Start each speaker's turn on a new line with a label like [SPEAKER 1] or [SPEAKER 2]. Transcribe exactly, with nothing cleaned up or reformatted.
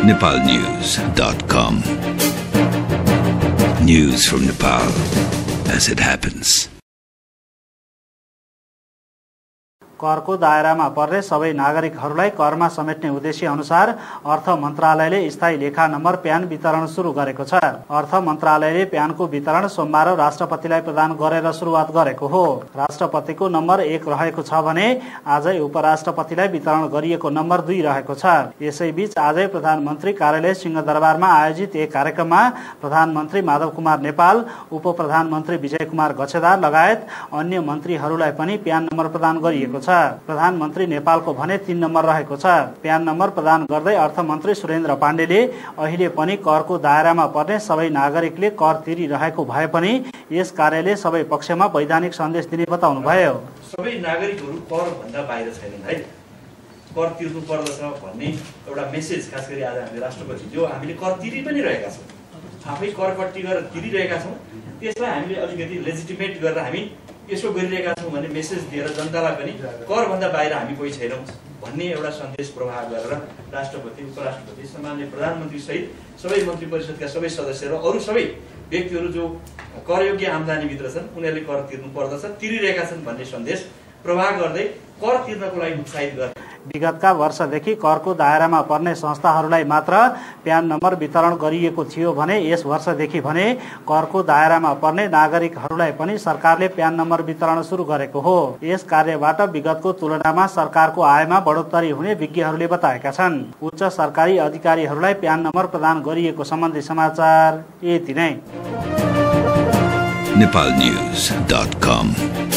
[SPEAKER 1] Nepal news dot com. News from Nepal as it happens.
[SPEAKER 2] करको दायरामा पर्ने सबै नागरिकहरूलाई करमा समेट्ने उद्देश्य अनुसार अर्थ मन्त्रालयले स्थायी लेखा नम्बर प्यान वितरण सुरु गरेको छ. अर्थ मन्त्रालयले प्यानको वितरण सोमबार राष्ट्रपतिलाई प्रदान गरेर सुरुवात गरेको हो. राष्ट्रपतिको नम्बर एक रहेको छ भने आजै उपराष्ट्रपतिलाई वितरण गरिएको नम्बर दुई रहेको छ. यसैबीच आजै प्रधानमन्त्री कार्यालय सिंहदरबारमा आयोजित एक कार्यक्रममा प्रधानमन्त्री माधव कुमार नेपाल, उप प्रधानमन्त्री विजय कुमार गच्छेदार लगायत अन्य मन्त्रीहरूलाई पनि प्यान नम्बर प्रदान गरिएको छ. प्रधानमन्त्री नेपालको भने तीन नम्बर रहेको छ. प्यान नम्बर प्रदान गर्दै अर्थमन्त्री सुरेन्द्र पाण्डेले अहिले पनि करको दायरामा पर्ने सबै नागरिकले कर तिरिरहेको भए पनि यस कार्यले सबै पक्षमा वैधानिक सन्देश दिने बताउनुभयो.
[SPEAKER 3] सबै नागरिकहरू कर भन्दा बाहिर छैनन् है, कर तिर्नु पर्दछ भन्ने एउटा मेसेज खास गरी आज हामीले राष्ट्रपति जो हामीले कर तिरि पनि रहेका छौँ, आफै कर कट्टी गरेर तिरिरहेका छौँ, त्यसलाई हामीले अलिकति लेजिटिमेट गरेर हामी यसो गरिरहेका छौँ भन्ने मेसेज दिएर जनतालाई पनि कर भन्दा बाहिर हामी कोही छैनौँ भन्ने एउटा सन्देश प्रवाह गरेर राष्ट्रपति, उपराष्ट्रपति, सम्माननीय प्रधानमन्त्री सहित सबै मन्त्री परिषदका सबै सदस्य र अरू सबै व्यक्तिहरू जो करयोग्य आम्दानीभित्र छन् उनीहरूले कर तिर्नु पर्दछ, तिरिरहेका छन् भन्ने सन्देश प्रवाह गर्दै कर तिर्नको लागि उत्साहित गर्ने.
[SPEAKER 2] विगतका वर्षदेखि करको दायरामा पर्ने संस्थाहरूलाई मात्र प्यान नम्बर वितरण गरिएको थियो भने यस वर्षदेखि भने करको दायरामा पर्ने नागरिकहरूलाई पनि सरकारले प्यान नम्बर वितरण सुरु गरेको हो. यस कार्यबाट विगतको तुलनामा सरकारको आयमा बढोत्तरी हुने विज्ञहरूले बताएका छन्. उच्च सरकारी अधिकारीहरूलाई प्यान नम्बर प्रदान गरिएको सम्बन्धी समाचार यति नै.
[SPEAKER 1] नेपाल न्यूज डट कम